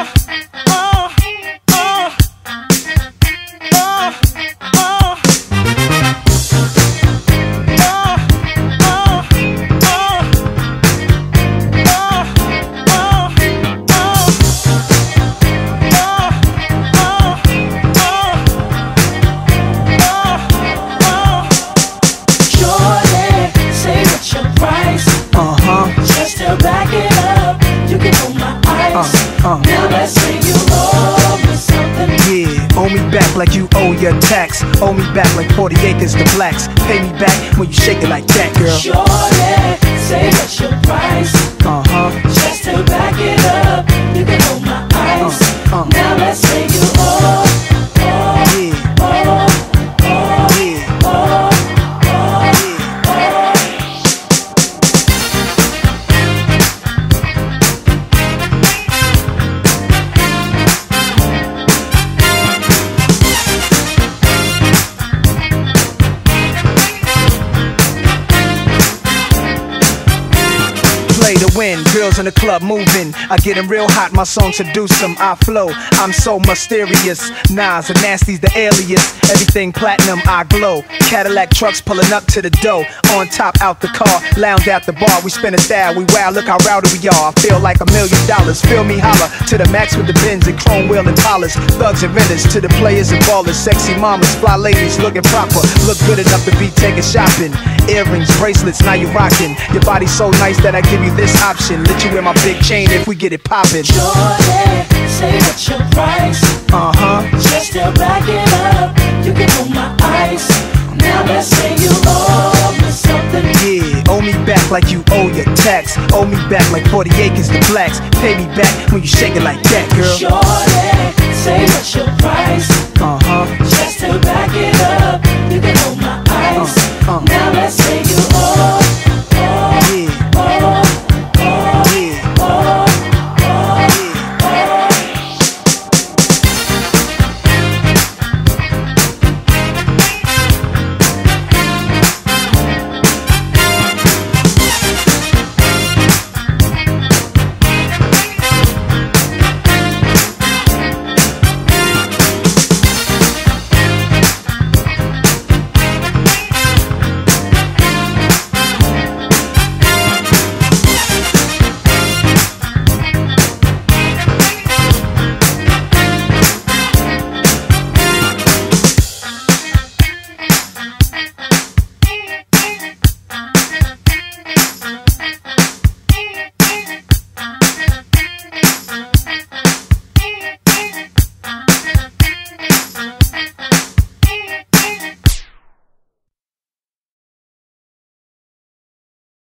Now let's say you owe me something. Yeah, owe me back like you owe your tax. Owe me back like 40 acres to blacks. Pay me back when you shake it like that, girl. Surely, say what's your price. Just to back it up, you can hold my ice. Now let's say you owe. Play to win, girls in the club moving. I get them real hot, my song seduce them. I flow, I'm so mysterious. Nas and Nasty's the alias. Everything platinum, I glow. Cadillac trucks pulling up to the door. On top, out the car, lounge at the bar. We spin a style, we wow, look how rowdy we are. I feel like $1 million. Feel me holler to the max with the Benz and chrome wheel and polish. Thugs and vendors to the players and ballers. Sexy mamas, fly ladies looking proper. Look good enough to be taken shopping. Earrings, bracelets, now you rocking. Your body's so nice that I give you this option. Let you wear my big chain if we get it poppin'. Surely, say what's your price. Just to back it up, you can hold my ice. Now let's say you owe me something. Yeah, owe me back like you owe your tax. Owe me back like 40 acres to blacks. Pay me back when you shake it like that, girl. Surely, say what's your price.